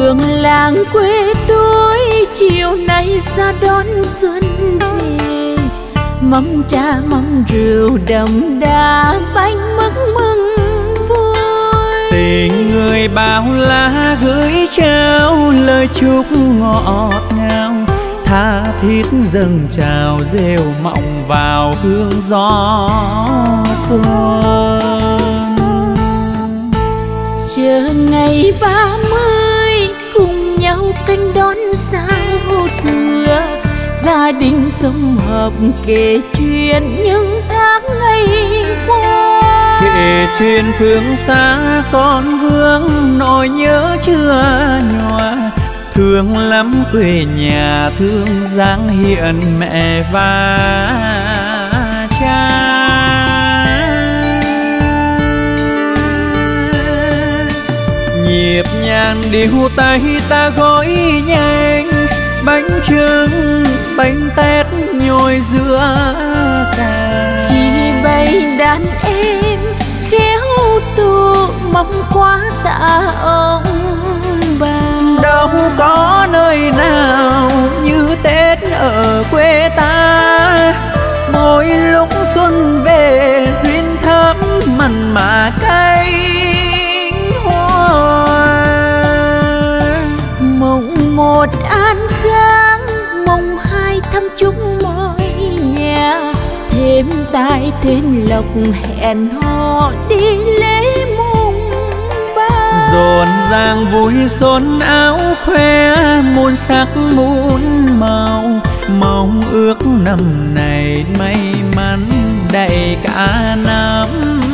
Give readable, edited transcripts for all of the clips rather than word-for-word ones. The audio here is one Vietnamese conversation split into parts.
Đường làng quê tôi chiều nay ra đón xuân về, mâm trà mâm rượu đậm đà bánh mứt mừng vui. Tình người bao la gửi trao lời chúc ngọt ngào, tha thiết dâng trào rêu mộng vào hương gió xuân. Chờ ngày 30 cùng nhau canh đón giao thừa, gia đình sum họp kể chuyện những tháng ngày qua. Kể chuyện phương xa con vương nỗi nhớ chưa nhòa, thương lắm quê nhà thương dáng hiện mẹ và cha. Nhịp nhàng điệu tay ta gói nhanh, bánh trưng bánh tét nhồi giữa cà. Chỉ bay đàn em khéo tụ mong quá tạ ông bà. Đâu có nơi nào như Tết ở quê ta, mỗi lúc xuân về duyên thắm mặn mà cay hoa. Mùng 1 an khang, mùng 2 thăm chúc mọi nhà, thêm tài thêm lộc hẹn hò đi lễ mùng 3. Rộn ràng vui xuân áo khoe muôn sắc muôn màu, mong ước năm này may mắn đầy cả năm.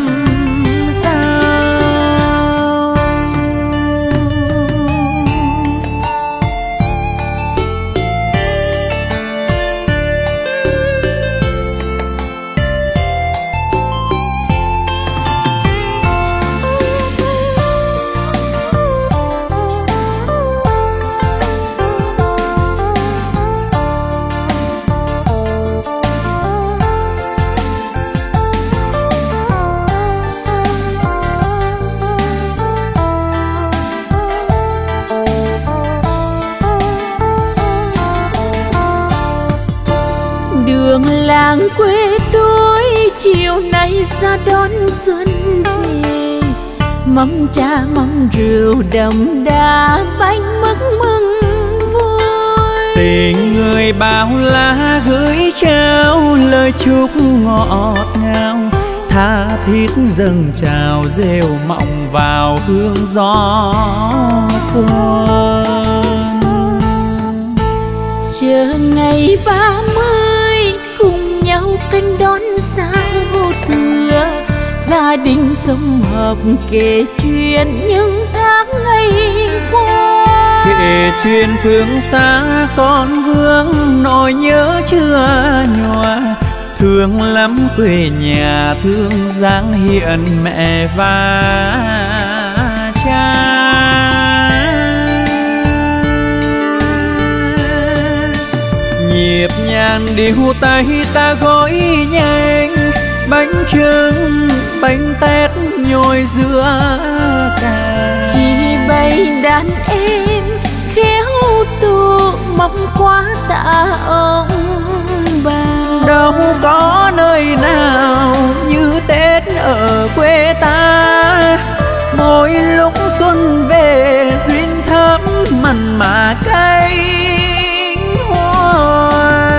Đường làng quê tôi chiều nay ra đón xuân về, mâm trà mâm rượu đậm đà bánh mứt mừng vui. Tình người bao la gửi trao lời chúc ngọt ngào, tha thiết dâng trào rêu mộng vào hương gió xuân. Chờ ngày 30 cùng nhau canh đón giao thừa, gia đình sum họp kể chuyện những tháng ngày qua. Kể chuyện phương xa con vương nỗi nhớ chưa nhòa, thương lắm quê nhà thương dáng hiện mẹ và cha. Nhịp nhàng điệu tay ta gói nhanh, bánh trưng bánh tét nhồi giữa cà. Chỉ bay đàn em khéo tụ mong quá tạ ông bà. Đâu có nơi nào như Tết ở quê ta, mỗi lúc xuân về duyên thắm mặn mà cay hoa.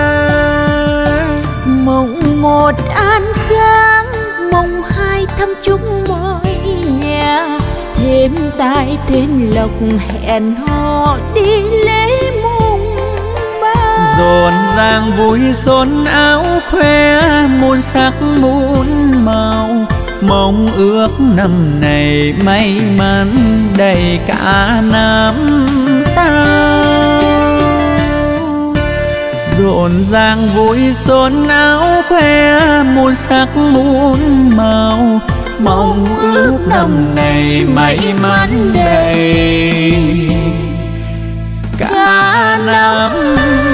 Mùng 1 an khang, mùng 2 thăm chúc mọi nhà, thêm tài thêm lộc hẹn hò đi lễ mùng 3. Rộn ràng vui xuân áo khoe muôn sắc muôn màu, mong ước năm này may mắn đầy cả năm sau. Rộn ràng vui xuân áo khoe muôn sắc muôn màu, mong ước năm này may mắn đầy cả năm